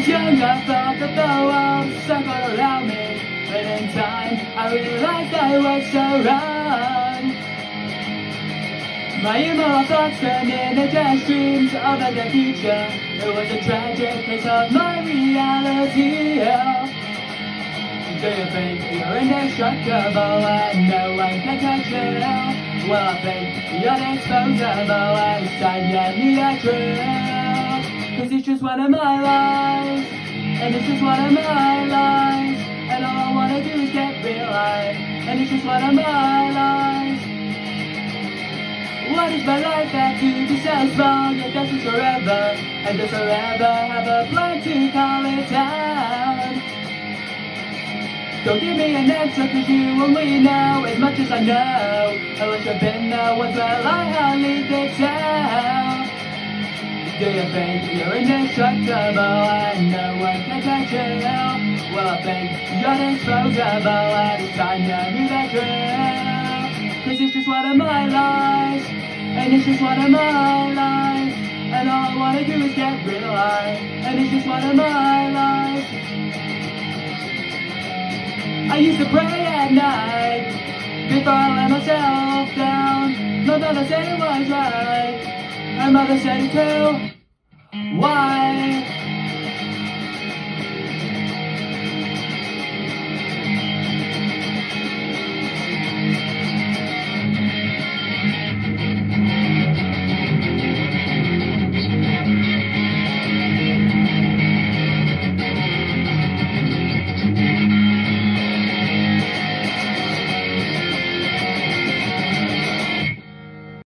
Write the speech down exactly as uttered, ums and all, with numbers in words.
was young, I thought that the world circled around me, but in time I realized I was so wrong. My immoral thoughts turned into just dreams of a dead future. It was a tragic case of my reality. Do you think you're indestructible and no one can touch you? Well, I think you're disposable and time you need a drill. Cause it's just one of my lies, and it's just one of my lies, and all I wanna do is get realized, and it's just one of my lies. What is my life that to be so strong? It does this forever, and does forever have a plan to call it down? Don't give me an answer, cause you only know as much as I know. Unless you've been there once, well I hardly could tell. Do you think you're indestructible and no one can touch you? Well, I think you're disposable and it's time you knew that drill. Cause it's just one of my lies, and it's just one of my lies, and all I wanna do is get realized, and it's just one of my lies. I used to pray at night before I let myself down. My mother said it was right, her mother said it too. Why?